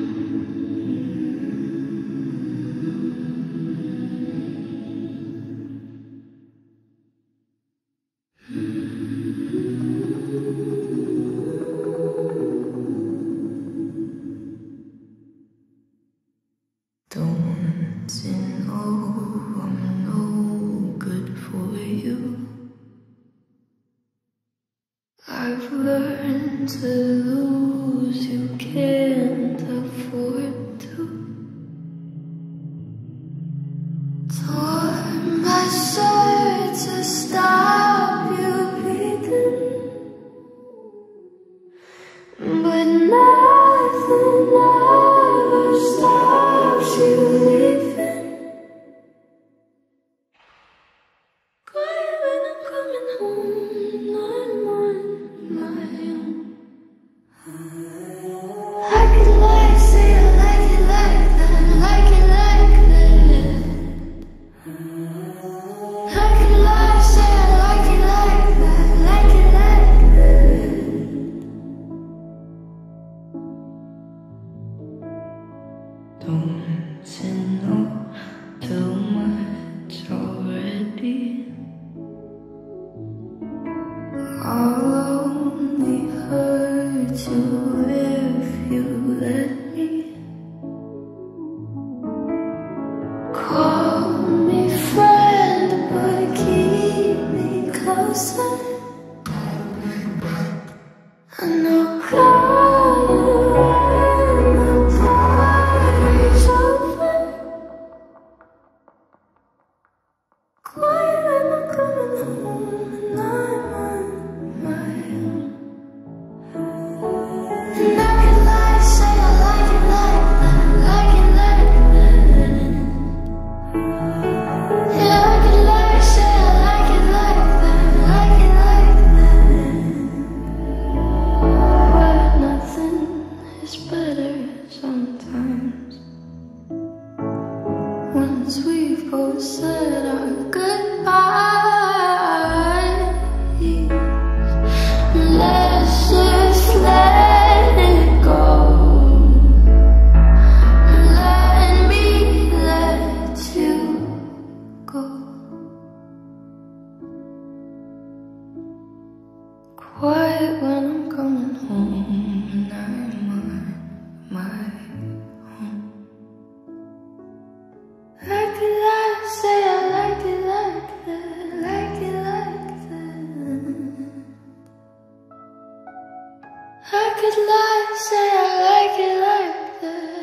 Don't you know I'm no good for you? I've learned to lose, you can't afford to. Tore my shirt to stop you bleeding, but nothing ever stops you leaving. Quiet when I'm coming home, I'm on my own. I could lie, say I like it like that, like it like that. I could lie, say I like it like that, like it like that. Don't you know too much already? I'll only hurt you if you let me. Call me friend, but keep me closer. I know crying when the party's over. Quiet when I'm coming home and I'm on my own. And I could lie, say I like it like that, like it like that. Yeah, I could lie, say I like it like that, like it like that. But nothing is better sometimes. Once we've both said our goodbyes, let's just let it go. Let me let you go. Quiet when I'm coming home and I'm on my own. I could lie, say I like it like that, like it like that. I could lie, say I like it like that.